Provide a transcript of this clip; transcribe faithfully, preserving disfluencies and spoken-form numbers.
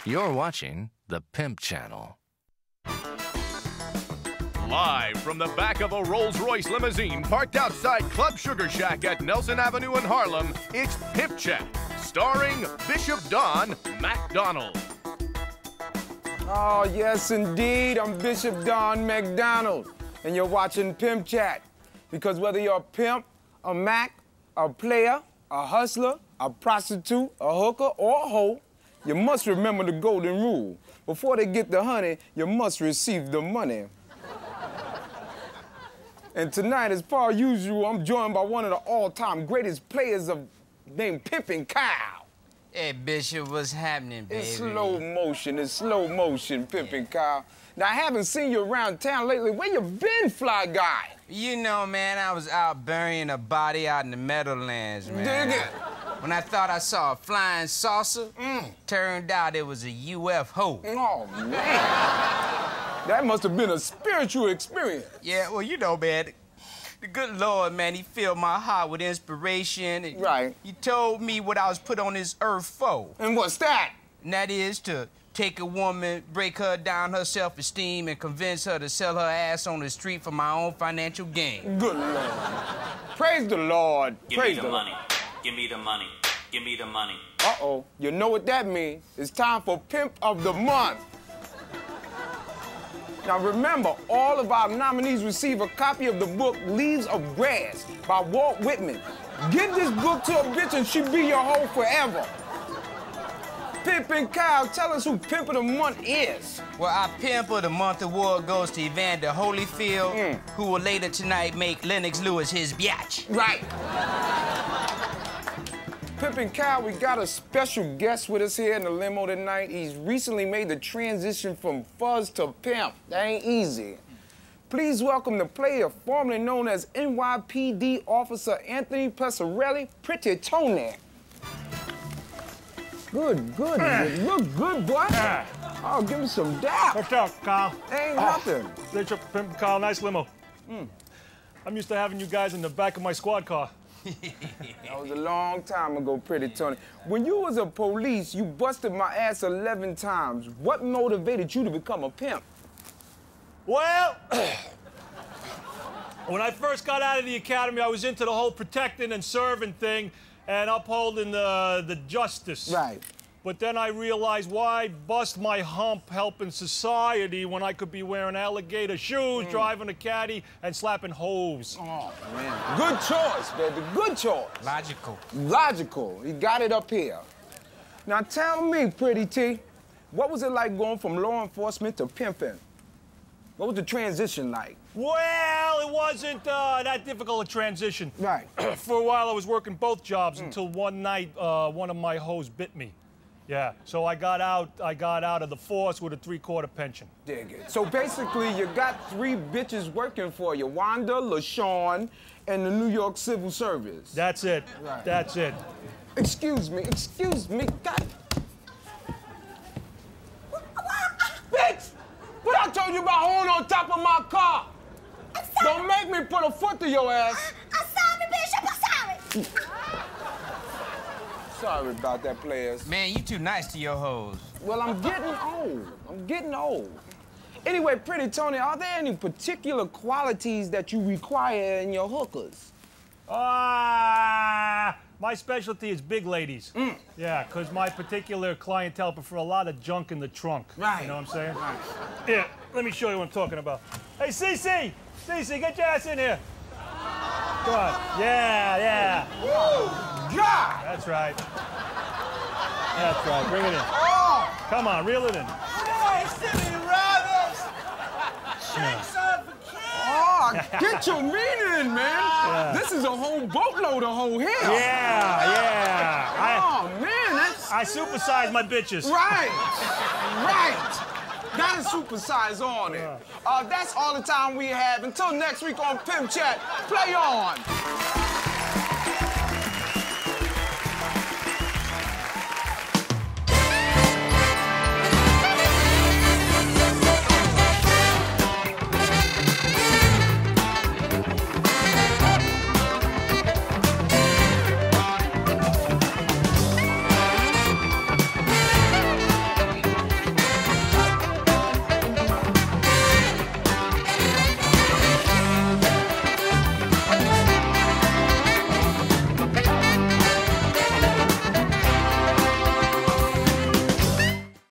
You're watching the Pimp Channel. Live from the back of a Rolls-Royce limousine parked outside Club Sugar Shack at Nelson Avenue in Harlem, it's Pimp Chat, starring Bishop Don MacDonald. Oh, yes, indeed. I'm Bishop Don MacDonald, and you're watching Pimp Chat. Because whether you're a pimp, a Mac, a player, a hustler, a prostitute, a hooker, or a hoe, you must remember the golden rule. Before they get the honey, you must receive the money. And tonight, as per usual, I'm joined by one of the all-time greatest players of named Pimpin' Kyle. Hey, Bishop, what's happening, baby? It's slow motion, it's slow motion, Pimpin' Kyle. Now, I haven't seen you around town lately. Where you been, fly guy? You know, man, I was out burying a body out in the Meadowlands, man. Dig it. When I thought I saw a flying saucer, Mm. turned out it was a U F O. Oh, man. That must have been a spiritual experience. Yeah, well, you know, man, the good Lord, man, he filled my heart with inspiration. And right. He told me what I was put on this earth for. And what's that? And that is to take a woman, break her down her self-esteem, and convince her to sell her ass on the street for my own financial gain. Good Lord. Praise the Lord. Give Praise me the, the money. Give me the money. Give me the money. Uh-oh. You know what that means. It's time for Pimp of the Month. Now remember, all of our nominees receive a copy of the book Leaves of Grass by Walt Whitman. Give this book to a bitch and she be your hoe forever. Pimpin' Kyle, tell us who Pimp of the Month is. Well, our Pimp of the Month award goes to Evander Holyfield, Mm. who will later tonight make Lennox Lewis his biatch. Right. Pimpin' Kyle, we got a special guest with us here in the limo tonight. He's recently made the transition from fuzz to pimp. That ain't easy. Please welcome the player formerly known as N Y P D Officer Anthony Pesarelli, Pretty Tony. Good, good. You look good, boy. Oh, give me some dap. What's up, Kyle? Ain't nothing. Bishop, Pimp Kyle, nice limo. Mm. I'm used to having you guys in the back of my squad car. That was a long time ago, Pretty Tony. When you was a police, you busted my ass eleven times. What motivated you to become a pimp? Well, when I first got out of the academy, I was into the whole protecting and serving thing and upholding the, the justice. Right. But then I realized, why bust my hump helping society when I could be wearing alligator shoes, mm. driving a caddy, and slapping hoes? Oh, man. Good choice, baby. Good choice. Logical. Logical. He got it up here. Now tell me, Pretty T, what was it like going from law enforcement to pimping? What was the transition like? Well, it wasn't uh, that difficult a transition. Right. For a while, I was working both jobs mm. until one night, uh, one of my hoes bit me. Yeah, so I got out, I got out of the force with a three-quarter pension. Dig it. So basically, you got three bitches working for you, Wanda, LaShawn, and the New York Civil Service. That's it. Right. That's it. Excuse me, excuse me, God. Bitch! What I told you about holding on top of my car? Don't make me put a foot to your ass. I'm sorry, Bishop, I'm sorry. Sorry about that, players. Man, you too nice to your hoes. Well, I'm getting old. I'm getting old. Anyway, Pretty Tony, are there any particular qualities that you require in your hookers? Ah, uh, my specialty is big ladies. Mm. Yeah, because my particular clientele prefer a lot of junk in the trunk. Right. You know what I'm saying? Right. Yeah, let me show you what I'm talking about. Hey, Cece! Cece, get your ass in here. Come on. Yeah, yeah. Woo! God! That's right. That's right. Bring it in. Oh! Come on, reel it in. Hey, Simeon Roberts! Shakes on for kids! Oh, get your meaning in, man. Yeah. This is a whole boatload of whole hair. Yeah, yeah. I, Oh, man, that's... I supersize my bitches. Right. Right. That is supersize on it. Uh, that's all the time we have. Until next week on Pimp Chat, play on.